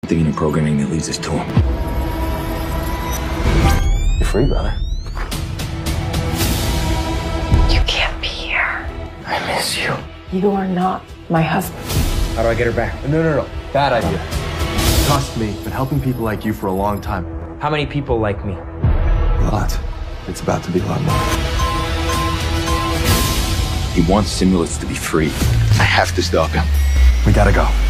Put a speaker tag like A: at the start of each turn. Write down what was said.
A: thinking of programming that leads us to him.
B: You're free, brother.
C: You can't be here.
B: I miss you.
C: You are not my husband.
B: How do I get her back? No. Bad idea. Trust me, been helping people like you for a long time.
D: How many people like me?
B: A lot. It's about to be a lot more.
A: He wants Simulants to be free. I have to stop him.
B: We gotta go.